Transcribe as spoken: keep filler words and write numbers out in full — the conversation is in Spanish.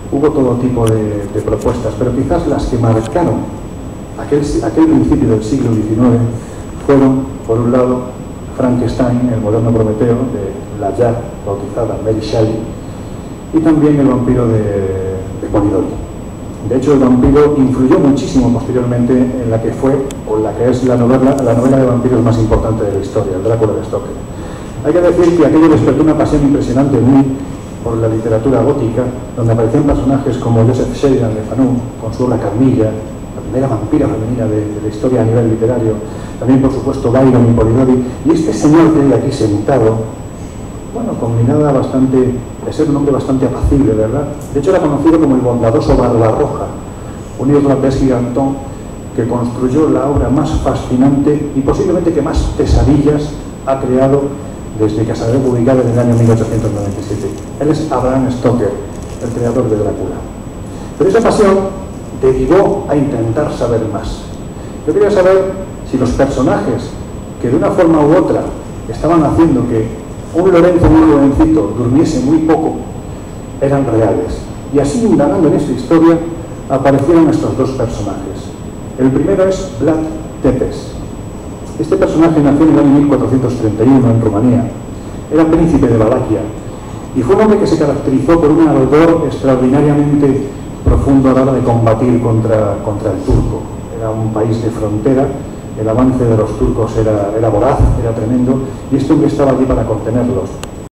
hubo todo tipo de, de propuestas, pero quizás las que marcaron aquel, aquel principio del siglo diecinueve fueron, por un lado, Frankenstein, el moderno Prometeo, de la ya bautizada Mary Shelley, y también el vampiro de, de Polidori. De hecho, el vampiro influyó muchísimo posteriormente en la que fue, o la que es la novela, la novela de vampiros más importante de la historia, el Drácula de Stoker. Hay que decir que aquello despertó una pasión impresionante en mí por la literatura gótica, donde aparecían personajes como Joseph Sheridan de Fanon, con su obra Carmilla, la primera vampira femenina de, de la historia a nivel literario, también por supuesto Byron y Polidori, y este señor que hay aquí sentado, bueno, con mirada bastante, de ser un hombre bastante apacible, ¿verdad? De hecho era conocido como el bondadoso Barbarroja, un irlandés gigantón que construyó la obra más fascinante y posiblemente que más pesadillas ha creado desde que se había publicado en el año mil ochocientos noventa y siete. Él es Bram Stoker, el creador de Drácula. Pero esa pasión derivó a intentar saber más. Yo quería saber si los personajes que de una forma u otra estaban haciendo que un Lorenzo muy jovencito durmiese muy poco eran reales. Y así, indagando en esta historia, aparecieron estos dos personajes. El primero es Vlad Tepes. Este personaje nació en el año mil cuatrocientos treinta y uno en Rumanía. Era príncipe de Valaquia y fue un hombre que se caracterizó por un ardor extraordinariamente profundo a la hora de combatir contra, contra el turco. Era un país de frontera, el avance de los turcos era, era voraz, era tremendo, y este hombre estaba allí para contenerlos.